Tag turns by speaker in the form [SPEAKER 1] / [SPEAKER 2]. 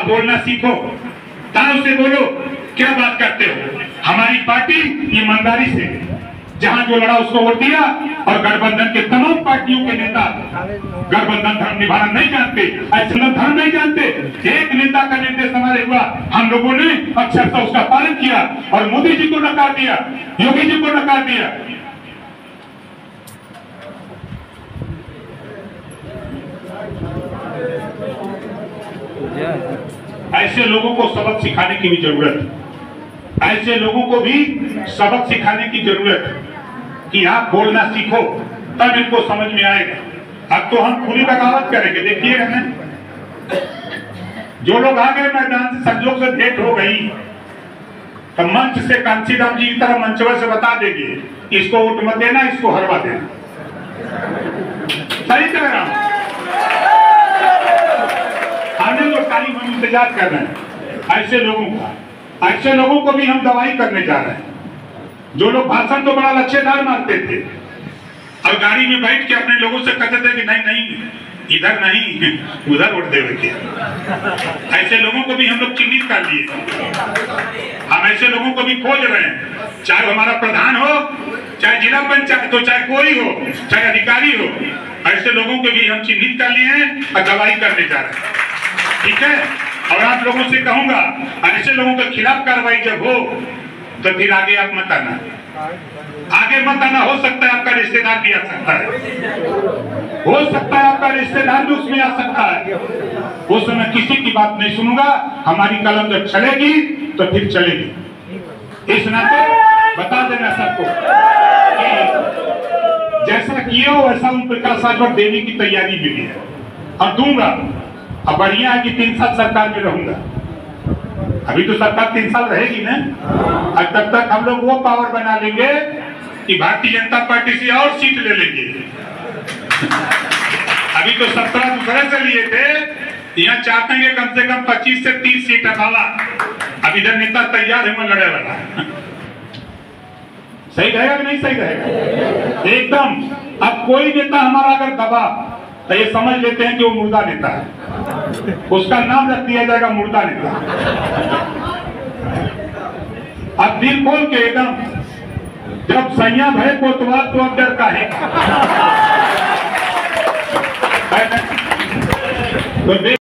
[SPEAKER 1] बोलना सीखो, ताव से बोलो, क्या बात करते हो। हमारी पार्टी ईमानदारी से जहां जो लड़ा उसको वोट दिया, और गठबंधन के तमाम पार्टियों के नेता गठबंधन धर्म निभाना नहीं जानते, ऐसे धर्म नहीं जानते। एक नेता का निर्देश हमारे हुआ, हम लोगों ने अक्षरशः उसका पालन किया और मोदी जी को नकार दिया, योगी जी को नकार दिया। ऐसे लोगों को सबक सिखाने की भी जरूरत है, ऐसे लोगों को भी सबक सिखाने की जरूरत है कि आप बोलना सीखो, तब इनको समझ में आएगा। अब तो हम खुली बगावत करेंगे, देखिएगा ना, जो लोग आ गए मैदान से, संजोग से भेंट हो गई, तो मंच से कांशीराम जी की तरह मंचवर से बता देंगे, इसको वोट मत देना, इसको हरवा देना। सही कह रहा हूं, आने लो, तारीफ हम इंतजार कर रहे हैं ऐसे लोगों का। ऐसे लोगों को भी हम दवाई करने जा रहे हैं, जो लोग भाषण तो बड़ा लच्छेदार मारते थे और गाड़ी में बैठ के अपने लोगों से कहते थे कि नहीं नहीं इधर नहीं उधर वोट देवे के। ऐसे लोगों को भी हम लोग चिन्हित कर लिए, हम ऐसे लोगों को भी खोज रहे हैं, चाहे हमारा प्रधान हो, चाहे जिला पंचायत हो, चाहे कोई हो, चाहे अधिकारी हो, ऐसे लोगों को भी हम चिन्हित कर लिए हैं और दवाई करने जा रहे हैं। ठीक है, और आप लोगों से कहूंगा, ऐसे लोगों के खिलाफ कार्रवाई जब हो तो फिर आगे आप मत आना, आगे मत आना। हो सकता है आपका रिश्तेदार भी आ सकता है, हो सकता है आपका रिश्तेदार भी उसमें आ सकता है। उस समय किसी की बात नहीं सुनूंगा, हमारी कलम जब चलेगी तो फिर चलेगी। इस नाते बता देना सबको कि जैसा किए हो वैसा उन प्रकाश राजभर देने की तैयारी भी है और दूंगा। अब बढ़िया है कि 3 साल सरकार में रहूंगा, अभी तो सरकार 3 साल रहेगी ना, और तब तक हम लोग वो पावर बना लेंगे कि भारतीय जनता पार्टी से और सीट ले लेंगे। अभी तो 17 दूसरे से लिए थे, यहाँ चाहते हैं कम से कम 25 से 30 सीट हमारा। अब इधर नेता तैयार है लड़े वाला। सही रहेगा कि नहीं सही रहेगा? एकदम। अब कोई नेता हमारा अगर दबा तो ये समझ लेते हैं कि वो मुर्दा नेता है, उसका नाम रख दिया जाएगा मुर्दा नेता। अब दिल खोल के एकदम, जब संयम है कोतवाल तो अब डर का है।